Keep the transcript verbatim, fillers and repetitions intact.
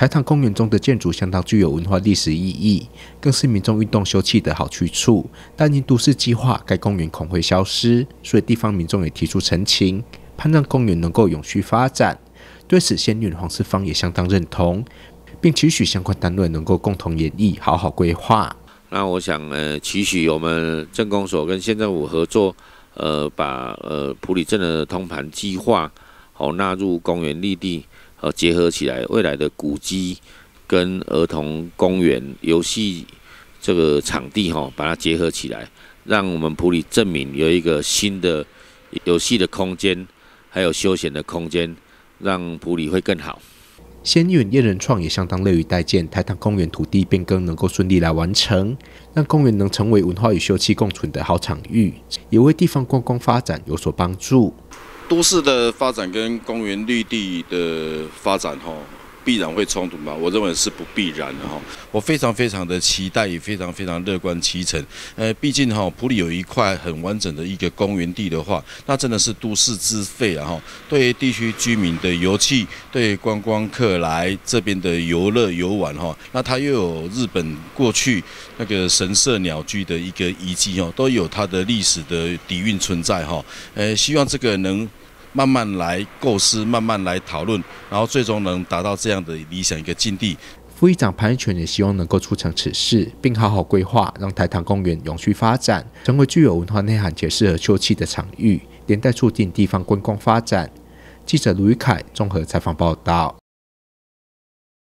台糖公园中的建筑相当具有文化历史意义，更是民众运动休憩的好去处。但因都市计划，该公园恐会消失，所以地方民众也提出陈情，盼让公园能够永续发展。对此，先运黄世芳也相当认同，并期许相关单位能够共同研议，好好规划。 那我想，呃，期许我们镇公所跟县政府合作，呃，把呃埔里镇的通盘计划，好、哦、纳入公园绿地。呃，结合起来，未来的古迹跟儿童公园、游戏这个场地哈、哦，把它结合起来，让我们埔里镇民有一个新的游戏的空间，还有休闲的空间，让埔里会更好。 先运叶人创也相当乐于待见台糖公园土地变更能够顺利来完成，让公园能成为文化与休憩共存的好场域，也为地方观光发展有所帮助。 都市的发展跟公园绿地的发展，哈，必然会冲突吗？我认为是不必然的哈。我非常非常的期待，也非常非常乐观其成。呃，毕竟哈，埔里有一块很完整的一个公园地的话，那真的是都市之肺啊哈。对地区居民的游憩，对观光客来这边的游乐游玩哈，那它又有日本过去那个神社鸟居的一个遗迹哦，都有它的历史的底蕴存在哈。呃，希望这个能慢慢来构思，慢慢来讨论，然后最终能达到这样的理想一个境地。 副议长潘一全也希望能够促成此事，并好好规划，让台糖公园永续发展，成为具有文化内涵且适合休憩的场域，连带促进地方观光发展。记者卢宇凯综合采访报道。